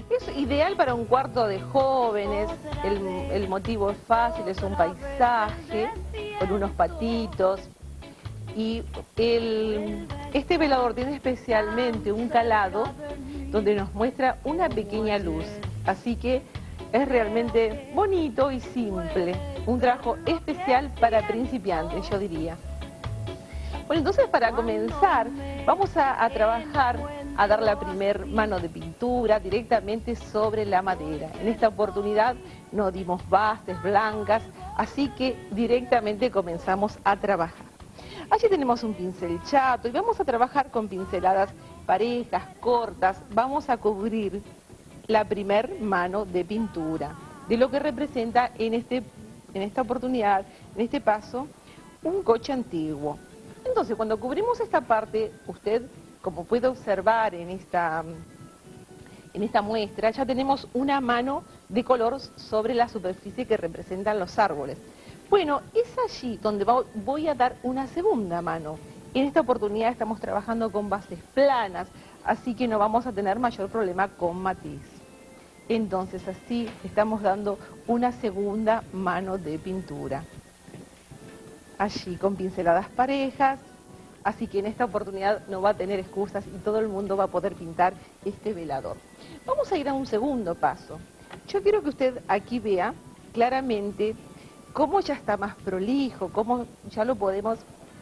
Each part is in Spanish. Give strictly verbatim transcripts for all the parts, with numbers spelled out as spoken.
Es ideal para un cuarto de jóvenes, el, el motivo es fácil, es un paisaje con unos patitos. Y el, este velador tiene especialmente un calado donde nos muestra una pequeña luz. Así que es realmente bonito y simple. Un trabajo especial para principiantes, yo diría. Bueno, entonces para comenzar vamos a, a trabajar, a dar la primer mano de pintura directamente sobre la madera. En esta oportunidad no dimos bases blancas, así que directamente comenzamos a trabajar. Allí tenemos un pincel chato y vamos a trabajar con pinceladas parejas, cortas. Vamos a cubrir la primer mano de pintura de lo que representa en, este, en esta oportunidad, en este paso, un coche antiguo. Entonces, cuando cubrimos esta parte, usted, como puede observar en esta, en esta muestra, ya tenemos una mano de color sobre la superficie que representan los árboles. Bueno, es allí donde voy a dar una segunda mano. En esta oportunidad estamos trabajando con bases planas, así que no vamos a tener mayor problema con matiz. Entonces así estamos dando una segunda mano de pintura. Allí con pinceladas parejas, así que en esta oportunidad no va a tener excusas y todo el mundo va a poder pintar este velador. Vamos a ir a un segundo paso. Yo quiero que usted aquí vea claramente cómo ya está más prolijo, cómo ya lo podemos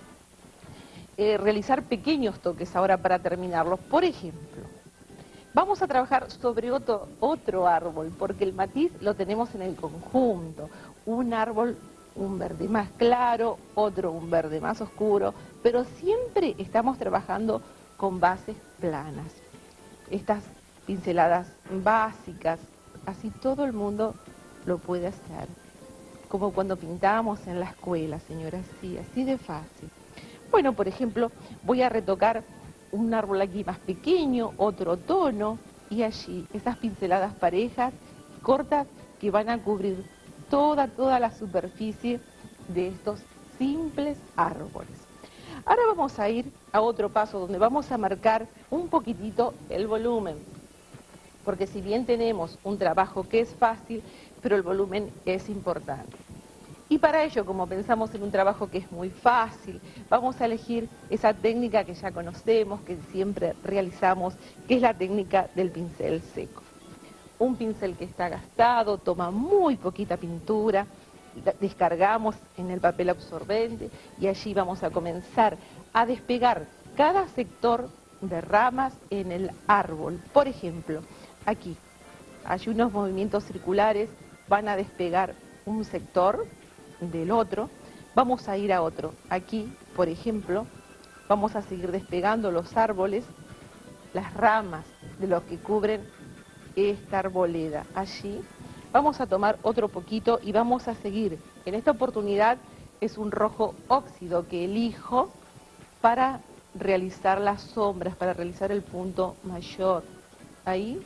eh, realizar pequeños toques ahora para terminarlos. Por ejemplo, vamos a trabajar sobre otro, otro árbol, porque el matiz lo tenemos en el conjunto. Un árbol, un verde más claro, otro un verde más oscuro, pero siempre estamos trabajando con bases planas. Estas pinceladas básicas, así todo el mundo lo puede hacer. Como cuando pintábamos en la escuela, señora, así, así de fácil. Bueno, por ejemplo, voy a retocar un árbol aquí más pequeño, otro tono, y allí, esas pinceladas parejas, cortas, que van a cubrir toda, toda la superficie de estos simples árboles. Ahora vamos a ir a otro paso donde vamos a marcar un poquitito el volumen, porque si bien tenemos un trabajo que es fácil, pero el volumen es importante. Y para ello, como pensamos en un trabajo que es muy fácil, vamos a elegir esa técnica que ya conocemos, que siempre realizamos, que es la técnica del pincel seco. Un pincel que está gastado, toma muy poquita pintura, descargamos en el papel absorbente y allí vamos a comenzar a despegar cada sector de ramas en el árbol. Por ejemplo, aquí hay unos movimientos circulares, van a despegar un sector del otro, vamos a ir a otro. Aquí, por ejemplo, vamos a seguir despegando los árboles, las ramas de los que cubren esta arboleda. Allí vamos a tomar otro poquito y vamos a seguir. En esta oportunidad es un rojo óxido que elijo para realizar las sombras, para realizar el punto mayor. Ahí,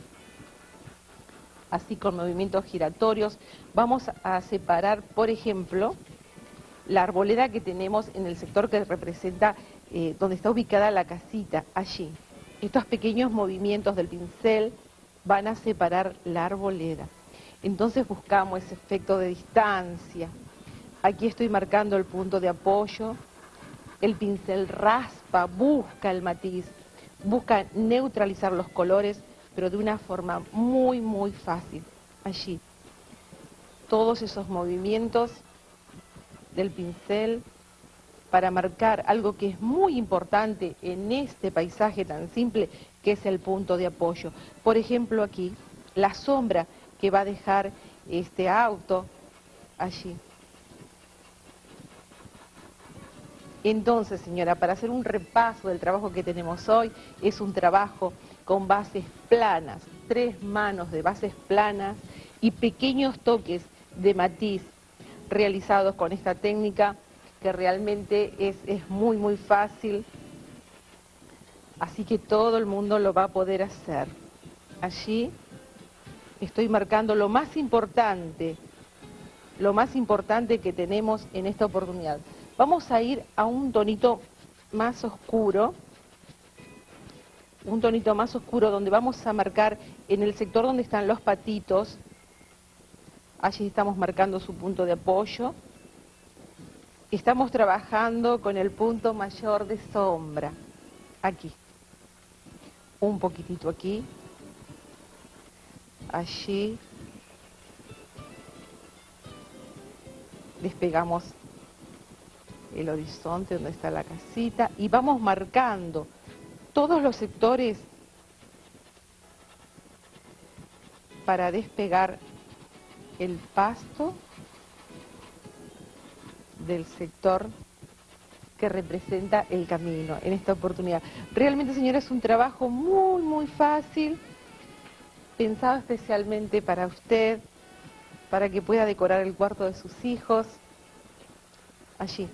así con movimientos giratorios, vamos a separar, por ejemplo, la arboleda que tenemos en el sector que representa eh, donde está ubicada la casita, allí. Estos pequeños movimientos del pincel van a separar la arboleda. Entonces buscamos ese efecto de distancia. Aquí estoy marcando el punto de apoyo. El pincel raspa, busca el matiz, busca neutralizar los colores, pero de una forma muy, muy fácil. Allí, todos esos movimientos del pincel para marcar algo que es muy importante en este paisaje tan simple, que es el punto de apoyo. Por ejemplo, aquí, la sombra que va a dejar este auto allí. Entonces, señora, para hacer un repaso del trabajo que tenemos hoy, es un trabajo con bases planas, tres manos de bases planas y pequeños toques de matiz realizados con esta técnica que realmente es, es muy, muy fácil. Así que todo el mundo lo va a poder hacer. Allí estoy marcando lo más importante, lo más importante que tenemos en esta oportunidad. Vamos a ir a un tonito más oscuro un tonito más oscuro donde vamos a marcar en el sector donde están los patitos. Allí estamos marcando su punto de apoyo. Estamos trabajando con el punto mayor de sombra. Aquí. Un poquitito aquí. Allí. Despegamos el horizonte donde está la casita y vamos marcando todos los sectores para despegar el pasto del sector que representa el camino en esta oportunidad. Realmente, señora, es un trabajo muy, muy fácil, pensado especialmente para usted, para que pueda decorar el cuarto de sus hijos. Allí.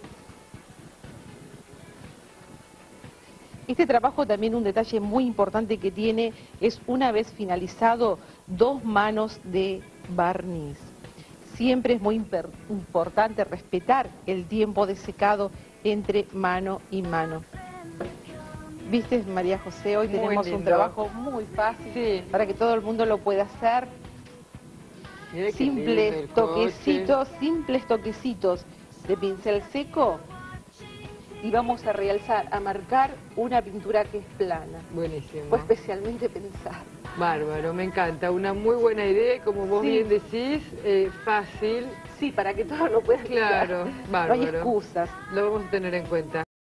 Este trabajo también, un detalle muy importante que tiene, es una vez finalizado, dos manos de barniz. Siempre es muy importante respetar el tiempo de secado entre mano y mano. ¿Viste, María José? Hoy Muy tenemos lindo. un trabajo muy fácil, Sí. para que todo el mundo lo pueda hacer. Mire qué lindo Simples el toquecitos, coche. simples toquecitos de pincel seco. Y vamos a realzar, a marcar una pintura que es plana. Buenísimo. Fue especialmente pensada. Bárbaro, me encanta. Una muy buena idea y, como vos Sí. bien decís, eh, fácil. Sí, para que todos lo puedan Claro, hacer. No bárbaro. hay excusas. Lo vamos a tener en cuenta.